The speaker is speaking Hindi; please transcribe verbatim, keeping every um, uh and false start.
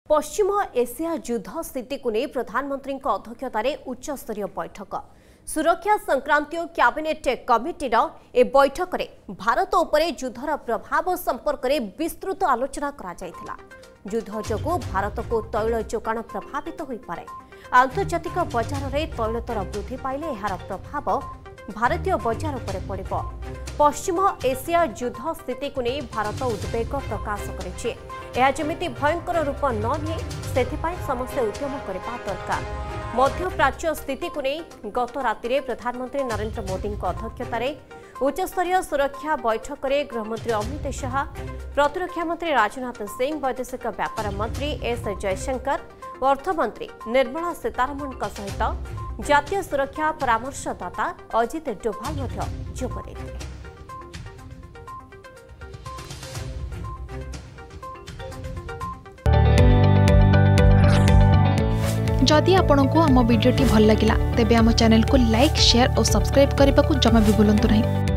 पश्चिम एशिया युद्ध स्थिति को नहीं प्रधानमंत्री अध्यक्षतार उच्चस्तरीय बैठक सुरक्षा संक्रांत कैबिनेट कमिटीर ए बैठक में भारत उपर युद्धर प्रभाव संपर्क में विस्तृत आलोचना करा जायथिला। युद्ध जोगु भारत को तैल जोगाण प्रभावित हो पारे। आंतर्जातिक बजार में तैल दर वृद्धि पाइले यार प्रभाव भारतीय बजार पर पड़िबो। पश्चिम एशिया युद्ध स्थिति को नहीं भारत उद्वेग प्रकाश करिछि। यह जमिति भयंकर रूप न निए सेथिपाई समस्या उद्यम करबा दरकार। मध्य प्राच्य स्थिति को नहीं गत राति प्रधानमंत्री नरेंद्र मोदी अध्यक्षतार उच्चस्तरीय सुरक्षा बैठक में गृहमंत्री अमित शाह, प्रतिरक्षा मंत्री राजनाथ सिंह, वैदेशिक व्यापार मंत्री एस जयशंकर, अर्थमंत्री निर्मला सीतारमण सहित जातीय सुरक्षा परामर्शदाता अजित डोभाल जोग देते। जदि आपंक आम भिडी भल लगा तेब आम चैनल को लाइक, शेयर और सब्सक्राइब करने को जमा भी भूलु नहीं।